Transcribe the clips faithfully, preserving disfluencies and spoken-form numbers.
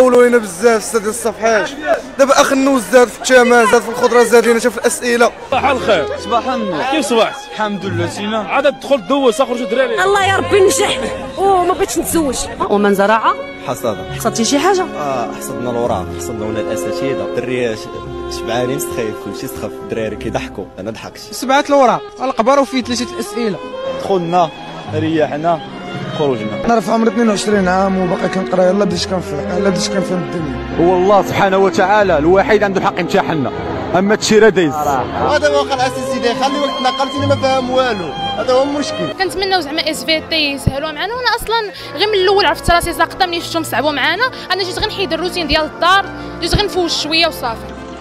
طولوا لينا بزاف الساعه ديال الصفحات. دابا اخ النوز زاد في الثمن، زاد في الخضره، زاد لينا في الاسئله. صباح الخير. صباح النور. كيف صبحت؟ الحمد لله سينا. عاد تدخل دوز اخرجوا دراري. الله يا ربي نجح وما بغيتش نتزوج. ومن زرع حصاد. حصدتي شي حاجه؟ اه حصدنا الوراق، حصدنا ولا الاساتذه، الدريه شبعانين مستخيف، كلشي سخف، الدراري كيضحكوا، انا ضحكت. سبعة الوراق، القبر وفيه ثلاثة الاسئله. دخلنا ريحنا خرجنا. انا راه في عمري اثنين وعشرين عام وباقي كنقرا، يلاه بديت كنفهم، يلاه بديت كنفهم الدنيا. هو الله سبحانه وتعالى الوحيد عنده الحق يمتحننا، اما التشيره دايز. هذا واقع الاساسي داير خلي واحد نقلتيني ما فاهم والو، هذا هو المشكل. كنتمناو زعما اس في تي يسهلوها معنا، وانا اصلا غير من الاول عرفت راسي ساقطه ملي شفتهم صعبوا معنا. انا جيت غير نحيد الروتين ديال الدار، جيت غير نفوش شويه وصافي.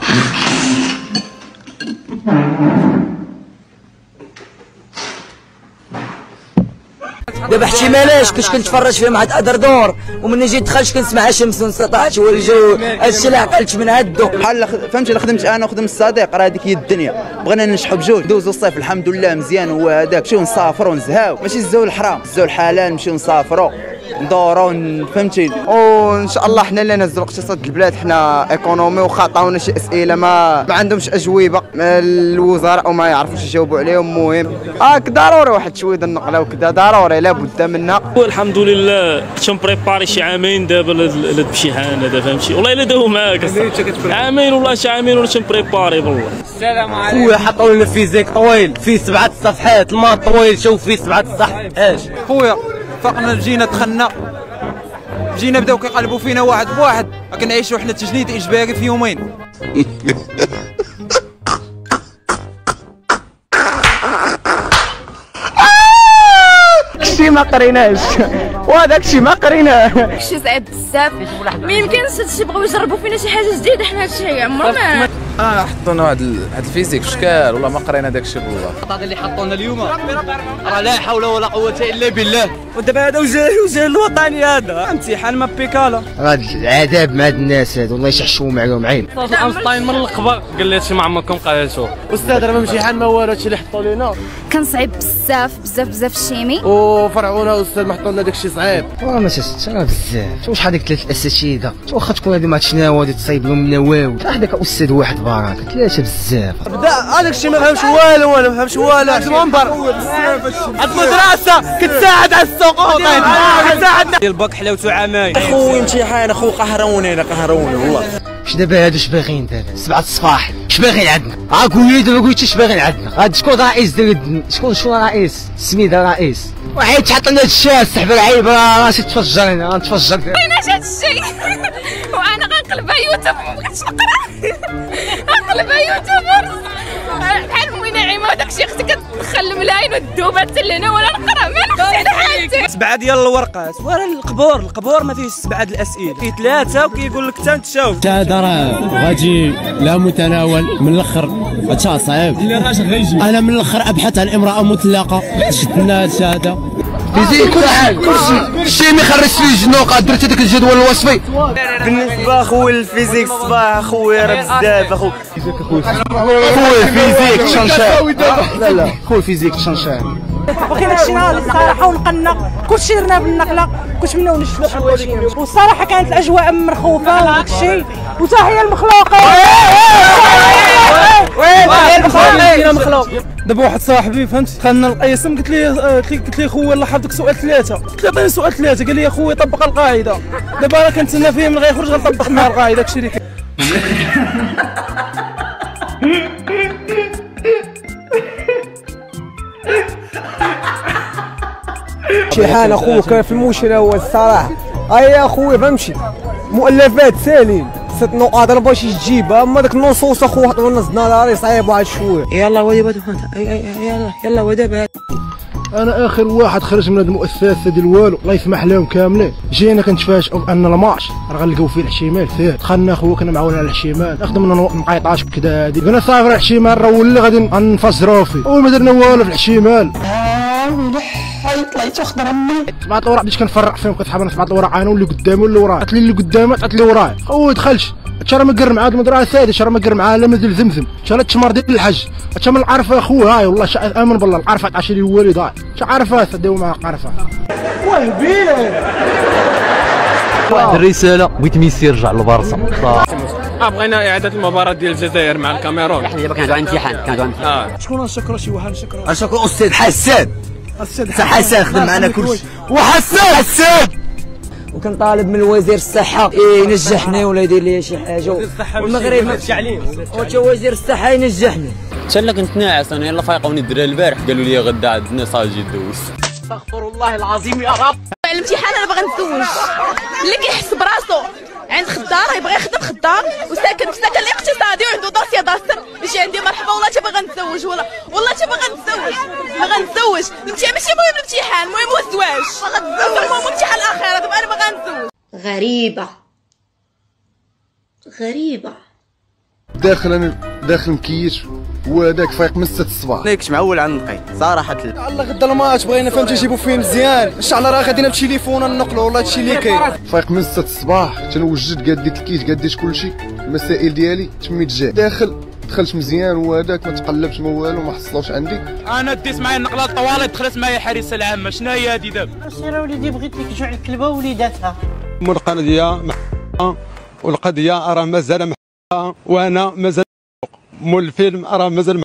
دابا احتمالاش كنت كنتفرج فيها مع ادر دور، ومني جيت دخلت كنسمع شمس ونسطعت والجو، هادشي اللي عقلت من هادو. بحال فهمتي الا خدمت انا وخدم الصديق راه هذيك هي الدنيا. بغينا ننجحوا بجوج، ندوزو الصيف الحمد لله مزيان، هو هذاك نمشيو نسافروا ونزهاو، ماشي الزو الحرام، الزو الحلال نمشيو نسافروا ندوروا فهمتي. وان شاء الله حنا اللي نهزوا اقتصاد البلاد، حنا ايكونومي وخا عطاونا شي اسئله ما ما عندهمش اجوبه الوزراء وما يعرفوش يجاوبوا عليهم. المهم هاك ضروري واحد شويه ديال النقله وكذا، ضروري لابد منها. الحمد لله كنت مبريباري شي عامين دابا للامتحان هذا فهمتي، والله الا داو معاك عامين والله شي عامين وانا مبريباري والله. السلام عليكم. خويا حطوا لنا فيزيك طويل فيه سبعه الصفحات، الماط طويل شوف فيه سبعه الصفحات. خويا فقنا جينا دخلنا، جينا بداو كيقلبوا فينا واحد بواحد، كنعيشوا حنا تجنيد اجباري في يومين. شي ما قريناش وهذاك الشيء ما قريناه. داكشي صعيب بزاف، ما يمكنش هادشي بغاو يجربوا فينا شي حاجه جديده، حنا هادشي عمرنا ما اه حطونا هاد هاد الفيزيك في شكال، والله ما قرينا داك الشيء والله. هذا اللي حطونا اليوم راه لا حول ولا قوه الا بالله. ودابا هذا وجه وجه الوطني، هذا امتحان ما بيكالا. هاد العذاب مع هاد الناس هادو الله يشحشوا معاهم عين. اينشتاين من القبر قال لي هادشي ما عمركم قريتوه. استاذ راه ما امتحان ما والو، هادشي اللي حطوا لينا كان صعيب بزاف بزاف بزاف الشيمي، وفرعونا استاذ ما حطوا لنا داك الشيء صعيب. راه ما شفتش راه بزاف، شوف شحال ديك ثلاث الاساتذه، واخا تكون هادي ما شناو غادي تصايب لهم نواوي، شحال داك استاذ واحد بارك ثلاثه بزاف. بدا هذاك الشيء ما فهمش والو، انا ما فهمش والو. عند المنبر عند المدرسه كتساعد على السقوط، كتساعد ديال الباك حلاوته عامين. اخويا امتحان اخو قهروني انا قهروني والله. اش دابا هادو اش باغيين دابا؟ سبعة الصباح اش باغيين عندنا؟ ها قولي دابا قلتي اش باغيين عندنا؟ غادي شكون رئيس ديال شكون شكون رئيس؟ سميتها رئيس. وعيد تحط لنا هادشي السحب العيب راسي تفجر انا غنتفجر. بغيناش هادشي وانا غنقلبها يوتيوب، ما بغيتش نقرا غنقلبها يوتيوب بحال امي نعيمه وداكشي، اختي كتدخل الملاين والذوبه حتى لهنا ولا نقرا ما نقص على حالتي. سبعه ديال الورقات، ورا القبور القبور ما فيهش سبعه د الاسئله، فيه ثلاثه وكيقول لك حتى تشاوب. هذا راه غادي لا متناول من الاخر، هادشي صعيب. انا من الاخر ابحث عن امراه مطلقه شد لنا هذا فيزيك كل حاجه كلشي شي ما خرجت فيه الجنوق، درت هذاك الجدول الوصفي. بالنسبه اخويا الفيزيك الصباح اخويا راه بزاف اخويا. خويا الفيزيك تشنشان، لا لا خويا الفيزيك تشنشان. بغينا مشينا للصراحه ونقلنا كلشي درنا بالنقله، كنت منا ونشفوا حواشي، والصراحه كانت الاجواء مرخوفه وداك الشيء، وتحيه المخلوقه. وين المخلوق؟ دابا واحد صاحبي فهمت دخلنا القسم، قلت لي قلت لي خويا الله حفظك سؤال ثلاثه، قلت له عطيني سؤال ثلاثه، قال لي يا خويا طبق القاعده. دابا راه كنتسنى فيه من غيخرج غنطبق معاه القاعده، داكشي اللي كاين. شي حال اخويا كان في المشكل هو الصراحه، اي اخويا فهمتي مؤلفات سالين ست نقاط انا باش تجيبها، اما داك النصوص اخويا حطوا لنا النظري صعيب واحد شويه. يلا ودابا يلا يلا ودابا انا اخر واحد خرج من هاد المؤسسه ديال والو الله يسمح لهم كاملين. جينا كنتفاجئوا بان الماتش راه غنلقاو فيه الحشيمال فيه، دخلنا اخويا كنا معاون على الحشيمال، خدمنا مقيطاش كدا هادي، قلنا صافي راه الحشيمال راه ولا غادي نفجروا فيه، وما درنا والو في الحشيمال. طلعت واخد رمي سبعة الوراق بديت كنفرق فيهم، كتحبنا سبعة الوراق انا واللي قدامي واللي وراي، قالت لي اللي قدامي قالت لي وراي. خويا دخلت شرا ما قر مع هاد المدرسه هادي، شرا ما قر معاها لا مازال زمزم، شرا التمر ديال الحج، حتى من العرفه اخويا هاي والله امن بالله العرفه عطاشي لي الوالد هاي، شي عرفه داو معاها عرفه. واه بيه واحد الرساله بغيت ميسي يرجع للبارسا. اه بغينا اعاده المباراه ديال الجزائر مع الكاميرون. دابا كان عنده امتحان كان عنده اه شكون نشكرو شي واحد نشكرو نشكرو استاذ حسان. استاذ حسان خدم معنا كلشي. وحسان حسان وكنطالب من وزير الصحه ينجحني ولا يدير لي شي حاجه والمغرب ما وتا وزير الصحه ينجحني. حتى انا كنت ناعس انا يلا فايقوني الدراري البارح قالوا لي غدا عندنا صاجي دوز. استغفر الله العظيم يا رب. الامتحان انا باغا نتزوج اللي كيحس براسو عند خدار يبغي يخدم خدار وساكن في سكن اقتصادي وعنده داسيه داستر يجي عندي مرحبا والله تا باغا نتزوج والله والله تا باغا نتزوج باغا نتزوج. الامتحان ماشي مهم الامتحان المهم هو الزواج. المهم امتحان الاخره دابا انا باغا نتزوج. غريبه غريبه داخل انا داخل مكيش وهذاك فايق من ستة الصباح. ليكش معول على النقي صراحه. الله غدا الماتش بغينا فهمتي نجيبو فيه مزيان ان شاء الله. راه غادينا بالتليفون ننقلوا والله هادشي اللي كاين. فايق من ستة الصباح تنوجد قديت الكيت قديت كلشي المسائل ديالي تميت جاي داخل دخلت مزيان وهذاك ما تقلبش ما والو ما حصلوش عندي. انا ديت معايا النقله الطوالي دخلت معايا الحارسه العامه. شنو هي هادي دابا؟ سير وليدي بغيت لك جوع الكلبه وليداتها. القضيه والقضيه راه مازال محققه وانا مازال مول الفيلم راه مازال